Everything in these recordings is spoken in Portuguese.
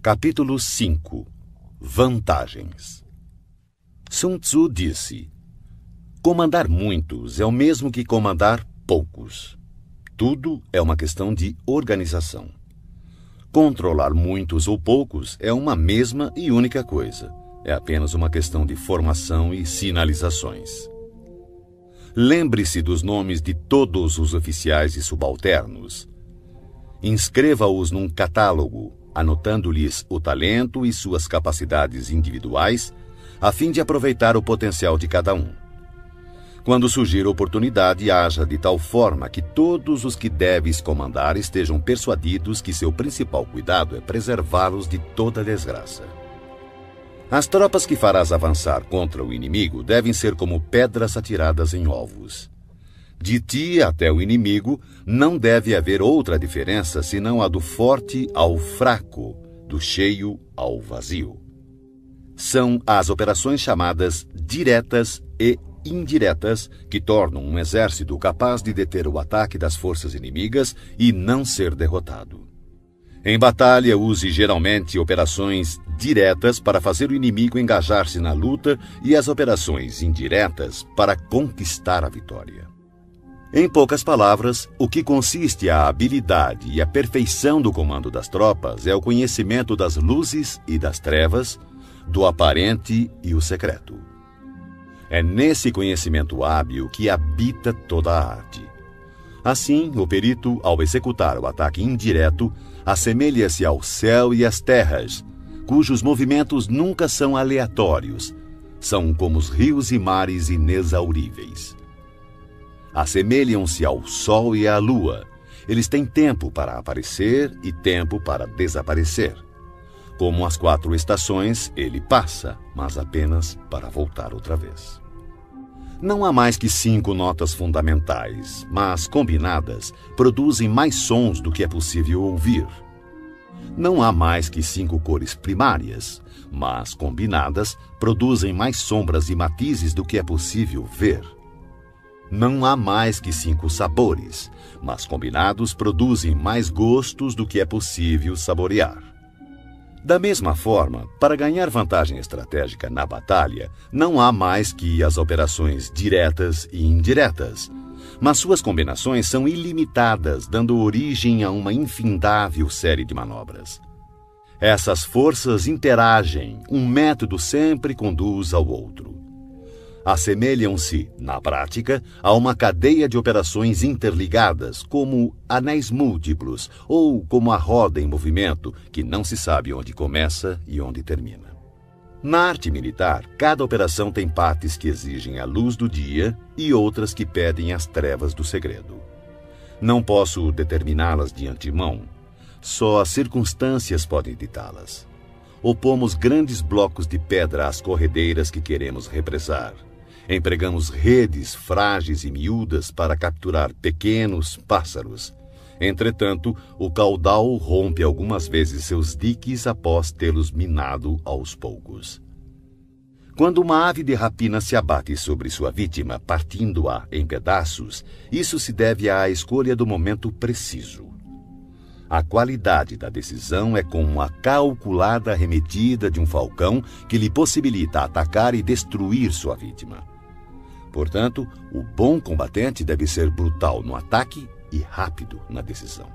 Capítulo 5. Vantagens. Sun Tzu disse: comandar muitos é o mesmo que comandar poucos. Tudo é uma questão de organização. Controlar muitos ou poucos é uma mesma e única coisa. É apenas uma questão de formação e sinalizações. Lembre-se dos nomes de todos os oficiais e subalternos. Inscreva-os num catálogo, anotando-lhes o talento e suas capacidades individuais, a fim de aproveitar o potencial de cada um. Quando surgir oportunidade, haja de tal forma que todos os que deves comandar estejam persuadidos que seu principal cuidado é preservá-los de toda desgraça. As tropas que farás avançar contra o inimigo devem ser como pedras atiradas em ovos. De ti até o inimigo não deve haver outra diferença senão a do forte ao fraco, do cheio ao vazio. São as operações chamadas diretas e indiretas que tornam um exército capaz de deter o ataque das forças inimigas e não ser derrotado. Em batalha, use geralmente operações diretas para fazer o inimigo engajar-se na luta e as operações indiretas para conquistar a vitória. Em poucas palavras, o que consiste a habilidade e a perfeição do comando das tropas é o conhecimento das luzes e das trevas, do aparente e o secreto. É nesse conhecimento hábil que habita toda a arte. Assim, o perito, ao executar o ataque indireto, assemelha-se ao céu e às terras, cujos movimentos nunca são aleatórios, são como os rios e mares inexauríveis. Assemelham-se ao sol e à lua. Eles têm tempo para aparecer e tempo para desaparecer. Como as 4 estações, ele passa, mas apenas para voltar outra vez. Não há mais que 5 notas fundamentais, mas, combinadas, produzem mais sons do que é possível ouvir. Não há mais que 5 cores primárias, mas, combinadas, produzem mais sombras e matizes do que é possível ver. Não há mais que 5 sabores, mas, combinados, produzem mais gostos do que é possível saborear. Da mesma forma, para ganhar vantagem estratégica na batalha, não há mais que as operações diretas e indiretas, mas suas combinações são ilimitadas, dando origem a uma infindável série de manobras. Essas forças interagem, um método sempre conduz ao outro. Assemelham-se, na prática, a uma cadeia de operações interligadas, como anéis múltiplos ou como a roda em movimento, que não se sabe onde começa e onde termina. Na arte militar, cada operação tem partes que exigem a luz do dia e outras que pedem as trevas do segredo. Não posso determiná-las de antemão, só as circunstâncias podem ditá-las. Opomos grandes blocos de pedra às corredeiras que queremos represar. Empregamos redes frágeis e miúdas para capturar pequenos pássaros. Entretanto, o caudal rompe algumas vezes seus diques após tê-los minado aos poucos. Quando uma ave de rapina se abate sobre sua vítima, partindo-a em pedaços, isso se deve à escolha do momento preciso. A qualidade da decisão é como a calculada arremetida de um falcão que lhe possibilita atacar e destruir sua vítima. Portanto, o bom combatente deve ser brutal no ataque e rápido na decisão.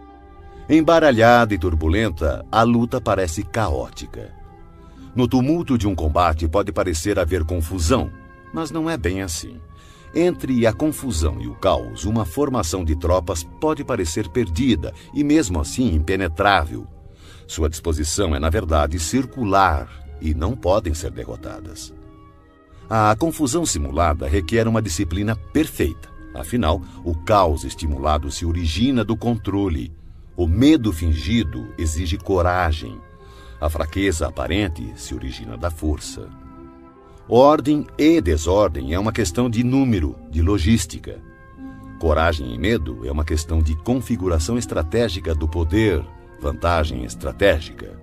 Embaralhada e turbulenta, a luta parece caótica. No tumulto de um combate pode parecer haver confusão, mas não é bem assim. Entre a confusão e o caos, uma formação de tropas pode parecer perdida e mesmo assim impenetrável. Sua disposição é, na verdade, circular e não podem ser derrotadas. A confusão simulada requer uma disciplina perfeita. Afinal, o caos estimulado se origina do controle. O medo fingido exige coragem. A fraqueza aparente se origina da força. Ordem e desordem é uma questão de número, de logística. Coragem e medo é uma questão de configuração estratégica do poder, vantagem estratégica.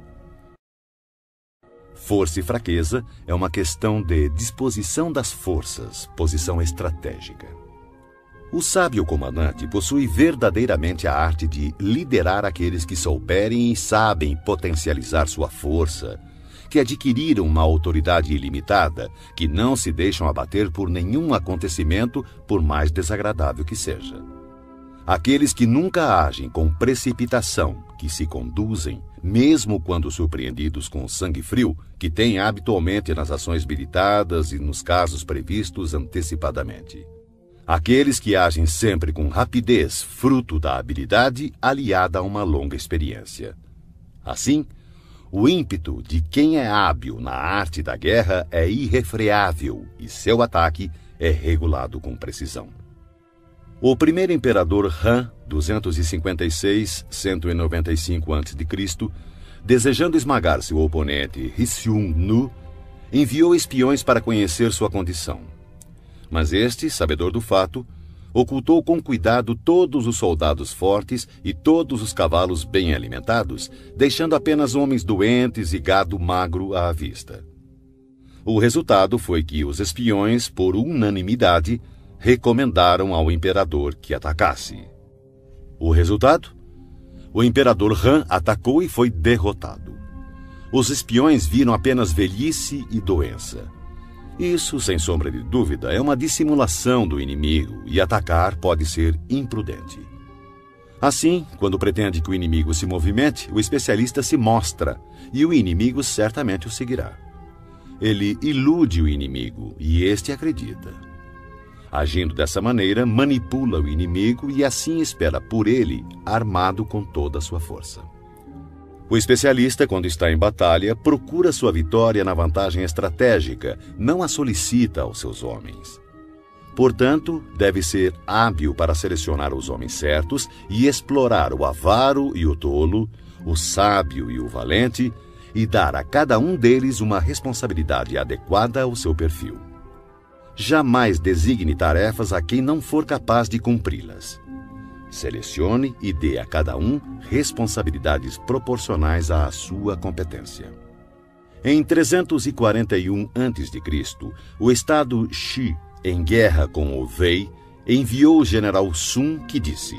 Força e fraqueza é uma questão de disposição das forças, posição estratégica. O sábio comandante possui verdadeiramente a arte de liderar aqueles que souberem e sabem potencializar sua força, que adquiriram uma autoridade ilimitada, que não se deixam abater por nenhum acontecimento, por mais desagradável que seja. Aqueles que nunca agem com precipitação, que se conduzem, mesmo quando surpreendidos com sangue frio, que têm habitualmente nas ações meditadas e nos casos previstos antecipadamente. Aqueles que agem sempre com rapidez, fruto da habilidade aliada a uma longa experiência. Assim, o ímpeto de quem é hábil na arte da guerra é irrefreável e seu ataque é regulado com precisão. O primeiro imperador Han, 256-195 a.C., desejando esmagar seu oponente Rissung-nu, enviou espiões para conhecer sua condição. Mas este, sabedor do fato, ocultou com cuidado todos os soldados fortes e todos os cavalos bem alimentados, deixando apenas homens doentes e gado magro à vista. O resultado foi que os espiões, por unanimidade, recomendaram ao imperador que atacasse. O resultado? O imperador Han atacou e foi derrotado. Os espiões viram apenas velhice e doença. Isso, sem sombra de dúvida, é uma dissimulação do inimigo e atacar pode ser imprudente. Assim, quando pretende que o inimigo se movimente, o especialista se mostra e o inimigo certamente o seguirá. Ele ilude o inimigo e este acredita. Agindo dessa maneira, manipula o inimigo e assim espera por ele, armado com toda a sua força. O especialista, quando está em batalha, procura sua vitória na vantagem estratégica, não a solicita aos seus homens. Portanto, deve ser hábil para selecionar os homens certos e explorar o avaro e o tolo, o sábio e o valente, e dar a cada um deles uma responsabilidade adequada ao seu perfil. Jamais designe tarefas a quem não for capaz de cumpri-las. Selecione e dê a cada um responsabilidades proporcionais à sua competência. Em 341 a.C., o estado Xi, em guerra com o Wei, enviou o general Sun, que disse: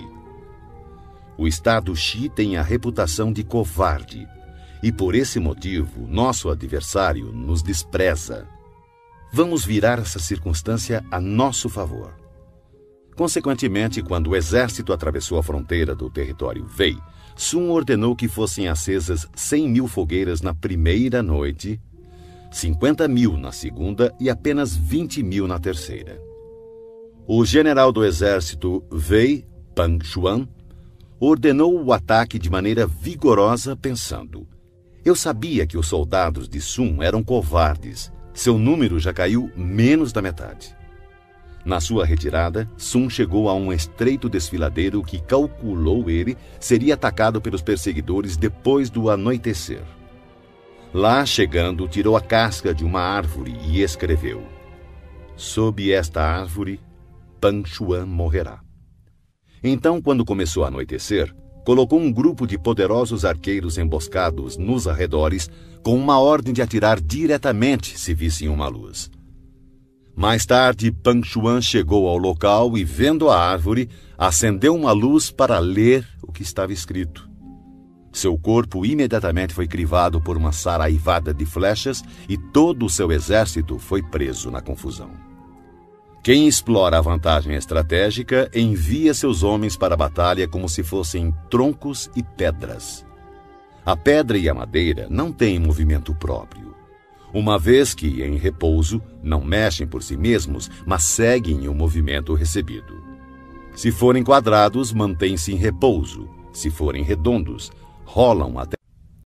"O estado Xi tem a reputação de covarde, e por esse motivo nosso adversário nos despreza. Vamos virar essa circunstância a nosso favor." Consequentemente, quando o exército atravessou a fronteira do território Wei, Sun ordenou que fossem acesas 100.000 fogueiras na primeira noite, 50.000 na segunda e apenas 20.000 na terceira. O general do exército Wei, Pang Xuan, ordenou o ataque de maneira vigorosa, pensando: "Eu sabia que os soldados de Sun eram covardes. Seu número já caiu menos da metade." Na sua retirada, Sun chegou a um estreito desfiladeiro que calculou ele seria atacado pelos perseguidores depois do anoitecer. Lá, chegando, tirou a casca de uma árvore e escreveu: "Sob esta árvore, Pang Xuan morrerá." Então, quando começou a anoitecer, colocou um grupo de poderosos arqueiros emboscados nos arredores com uma ordem de atirar diretamente se vissem uma luz. Mais tarde, Pang Xuan chegou ao local e, vendo a árvore, acendeu uma luz para ler o que estava escrito. Seu corpo imediatamente foi crivado por uma saraivada de flechas e todo o seu exército foi preso na confusão. Quem explora a vantagem estratégica envia seus homens para a batalha como se fossem troncos e pedras. A pedra e a madeira não têm movimento próprio, uma vez que, em repouso, não mexem por si mesmos, mas seguem o movimento recebido. Se forem quadrados, mantêm-se em repouso. Se forem redondos, rolam até